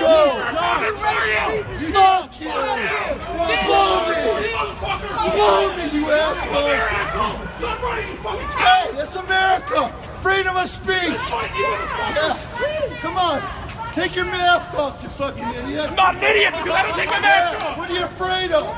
go! Fuck you! Blow me, you asshole! Hey, it's America! Freedom of speech! Yeah. Come on! Take your mask off, you fucking idiot! I'm not an idiot because I don't take my mask off! What are you afraid of?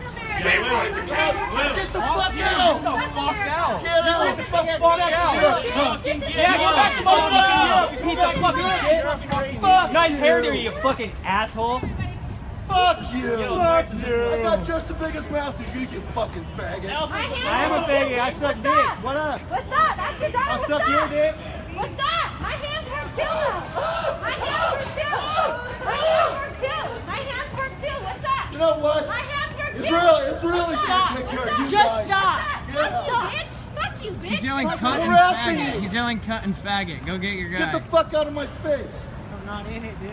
Get the fuck out! Get out! Get the fuck out! Yeah, go back to motherfucking Europe, you piece of fucking shit! Nice hair there, you fucking asshole! Fuck you! Fuck you! I got just the biggest mouth as you fucking faggot. I am a faggot, I suck dick. What up? What's up? That's your daughter. I'll suck your dick. What's up? My hands hurt too. My hands hurt too. My hands hurt too. My hands hurt too. What's up? You know what? My hands hurt too. It's really gonna take care of you Just guys. stop. Yeah. Fuck you, bitch. He's yelling cut and harassing faggot. you. He's yelling cut and faggot. Go get your guy. Get the fuck out of my face. I'm not in it, dude.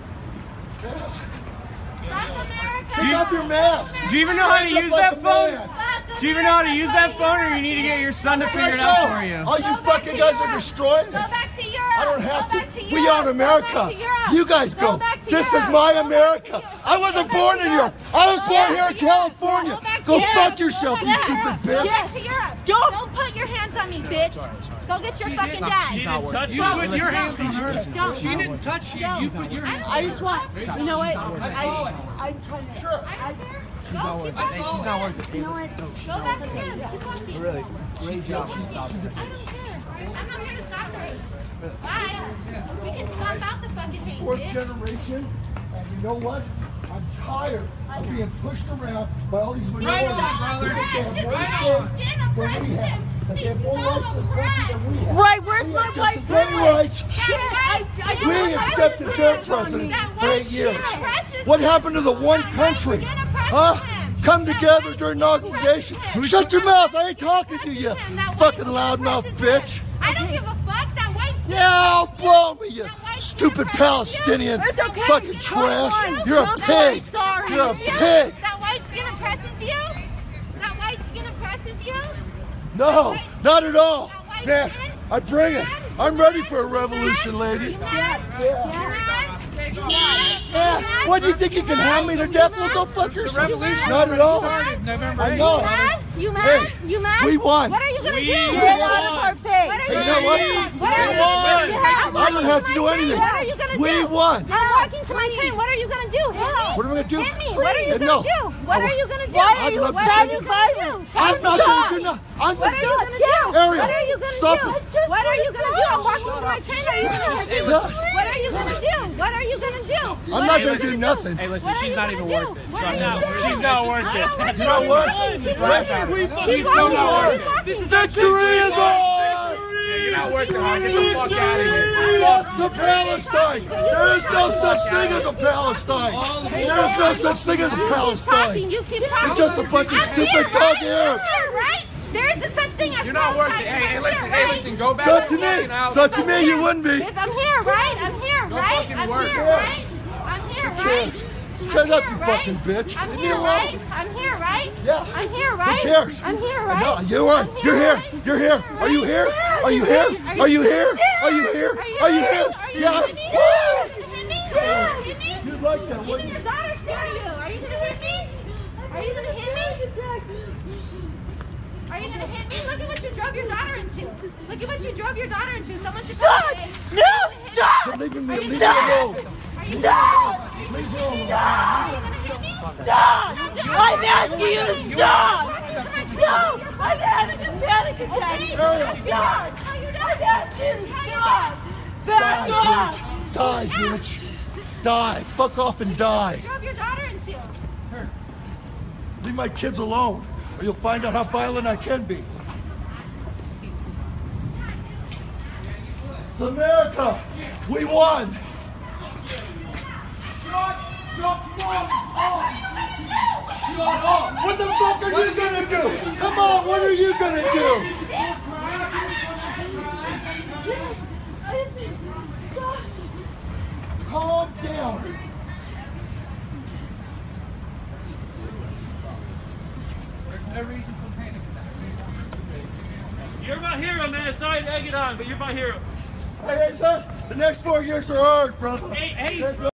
Fuck America. Take off your mask. Do you even know how to use that phone? Do you even know how to use that phone, or you need to get your son to figure it out for you? All you fucking guys are destroying Go this. back to Europe. I don't have Go back to. Europe. We are America. Go back to Europe. You guys go. Go back to This is Europe. my Go back America. to Europe. I wasn't born in Europe. I was born here in California. Go fuck yourself, you stupid bitch. Yes, to Europe. Don't put your hands on me, bitch. Go get your fucking dad. She didn't touch You put your hands on her. Don't. She didn't touch you. You put your hands on her. I just want, you know what? I'm trying to. Sure. She's not worth it. She's not worth it. You know what? Go back to him. Keep walking. Really, great job. She stopped it. I don't care. I'm not here to stop her. Bye. We can stop out the fucking hate, Fourth bitch. generation, and you know what? I'm tired of being pushed around by all these minorities. Right, where's my white rights? We accepted their president for 8 years. What happened to the one country? Huh? Come together during inauguration. Shut your mouth. I ain't talking to you, fucking loudmouth bitch. I don't give a fuck. That white Yeah, blow me, you stupid Palestinian fucking trash. You're a pig. You're a pig. That white skin impresses you? That white skin impresses you? No, not at all. Man, I bring it. I'm ready for a revolution, lady. Yeah. What do you think you can hand me to death? Well, go fuck yourself. Not at all. I know. You mad? Hey, You mad? we won. What are you gonna do? Hey, you know what? What are you gonna do? I don't have to do anything. What are you gonna do? We won. I'm walking to my train. What are you gonna do? Hit me. What am I gonna do? Hit me. What are you gonna No. do? What are you gonna do? Why are you What are you gonna do? I'm not gonna do nothing. What are you gonna do? Ariel, What are you gonna stop do? it. What are you gonna do? I'm walking to my train. Are you gonna do? What are you gonna do? What are you gonna do? I'm not gonna do nothing. Hey, listen, What are she's you not gonna even do? worth it. What are She's you not, gonna do? she's not worth it. You know what? She's so not worth it. This is Victory is ours! You're not worth it, hon. Get the fuck out of here. Fuck to Palestine! There is no such thing as a Palestine! There is no such thing as a Palestine! You keep talking. It's just a bunch of stupid dog Arabs! Right? There is a such thing as You're not worth it. Palestine. Hey, listen, go back So to to the fucking me, house. so to me you wouldn't be. If I'm here, right? I'm here, Go right? fucking I'm work. here, right? I'm here, right? Kids, shut up, you Right? fucking bitch! I'm Leave me here, alone. right? I'm here, right? Yeah. I'm here, right? Who cares? I'm here, right? No, you are. You're here. You're here. Are you here? Are you here? Are you here? Are you here? Are you here? Yeah. You'd like that, wouldn't you? Your daughter's scared of you. Are you gonna hit me? Are you gonna hit me? Are you gonna hit me? Look at what you drove your daughter into. Look at what you drove your daughter into. Someone should stop. No, stop. Leave me alone. Stop. Leave me alone. Stop. I'm asking you to stop. No, I'm having a panic attack. Stop. I'm asking you to stop. Back off. Die, bitch. Die. Fuck off and die. Drove your daughter into. Leave my kids alone, or you'll find out how violent I can be. It's America. We won. What the fuck are you gonna do? Come on, what are you gonna do? Calm down. You're my hero, man. Sorry to egg it on, but you're my hero. Hey, son, the next 4 years are ours, brother. Hey,